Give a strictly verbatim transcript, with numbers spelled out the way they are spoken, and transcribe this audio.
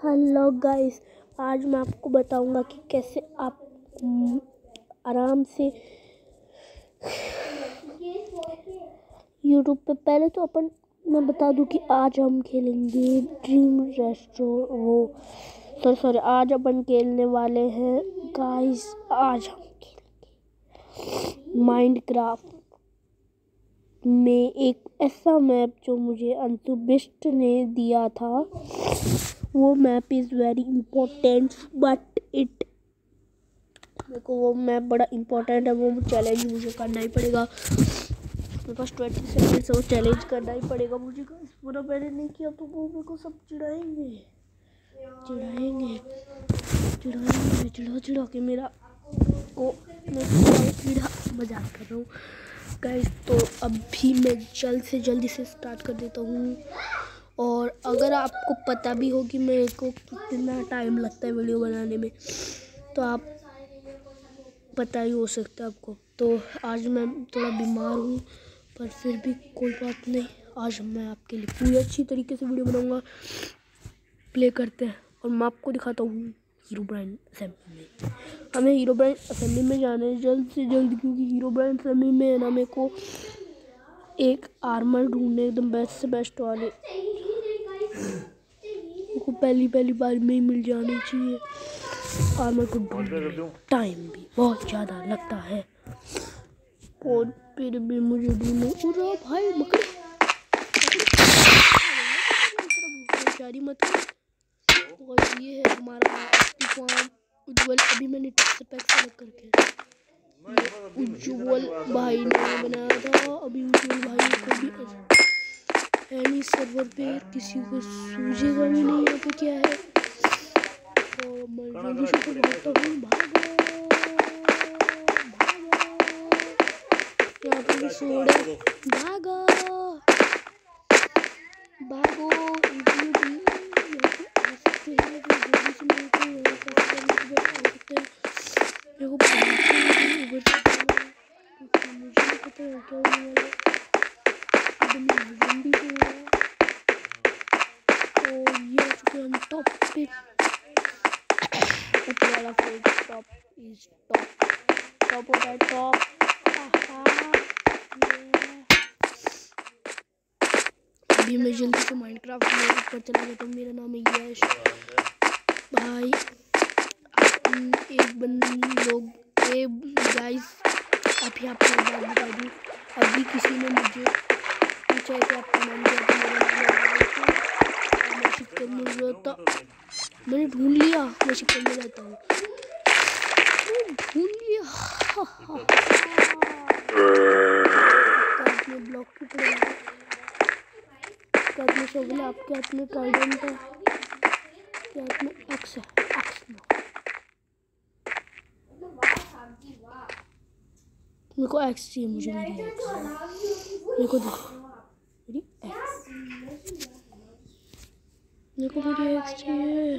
Hello guys, आज मैं आपको बताऊंगा कि कैसे आप आराम से यूट्यूब पे पहले तो अपन मैं बता दूं कि आज हम खेलेंगे ड्रीम रेस्ट्रो वो सॉरी सॉरी आज अपन खेलने वाले हैं गाइस। आज हम खेलेंगे माइनक्राफ्ट में एक ऐसा मैप जो मुझे अंशु बिष्ट ने दिया था। वो map is very important but it मेरे को वो मैप बड़ा इम्पोर्टेंट है। वो चैलेंज मुझे करना ही पड़ेगा। मेरे पास ट्वेंटी सेकेंड से वो चैलेंज करना ही पड़ेगा मुझे। पूरा मैंने नहीं किया तो वो मेरे को सब चिढ़ाएंगे चिढ़ाएंगे चिढ़ाएंगे चिढ़ा चिढ़ा के मेरा को मैं चिढ़ा मजाक कर रहा हूँ गाइस। तो अभी मैं जल्द से जल्दी से स्टार्ट कर देता हूँ। और अगर आपको पता भी हो कि मेरे को कितना टाइम लगता है वीडियो बनाने में तो आप पता ही हो सकता है आपको। तो आज मैं थोड़ा बीमार हूँ पर फिर भी कोई बात नहीं। आज मैं आपके लिए पूरी अच्छी तरीके से वीडियो बनाऊंगा। प्ले करते हैं और मैं आपको दिखाता हूँ हीरोब्राइन असेंबली में। हमें हीरोब्राइन असेंबली में जाना है जल्द से जल्द, क्योंकि हीरोब्राइन असेंबली में है ना मेरे को एक आर्मर ढूंढने एकदम बेस्ट से बेस्ट वाले को पहली पहली बार में ही मिल जानी चाहिए। आर्मर को ढूंढने टाइम भी बहुत ज़्यादा लगता है और फिर भी मुझे ढूंढने पूरा भाई मकड़ी मत। और ये है हमारा तूफान उज्जवल। अभी मैंने टेक्सचर पैक सेलेक्ट करके उज्जवल भाई ने बनाया था। अभी उज्जवल भाई को भी है नहीं सर्वर पे, किसी को सूझेगा भी नहीं यहाँ पे क्या है। और मैं जल्दी से तो भागता हूँ, भागो भागो यहाँ पे भी सोड है, भागो भागो इजीली आ सकते हैं। तो जल्दी से मेरे को यहाँ पर आ सकते हैं। मेरे को उबर से क्योंकि मुझे नहीं पता है क्या होने वाला है। एकदम जल्दी से हो रहा है। और ये आ चुके हम टॉप पे। ऊपर वाला floor top is top top होता है टॉप। अभी मैं जल्दी से माइनक्राफ्ट में ऊपर चला गया। तो मेरा नाम है यश भाई। एक बंद लोग ए गाइस अभी आपको बात बता दूँ। अभी किसी ने मुझे पूछा है कि आपका नाम क्या था। मेरा नाम मैं शिक्कर मिल रहा था। मैंने ढूंढ लिया, मैं शिक्कर में रहता हूँ। ढूंढ लिया आपने ब्लॉक की पड़ेगा। आपके हाथ में शोगल है, आपके हाथ में ट्राइडेंट है, आपके हाथ में एक्स है। एक्स मेरे को एक्स चाहिए। मुझे मेरी एक्स मेरे को दे मेरी एक्स मेरे को मेरी एक्स चाहिए।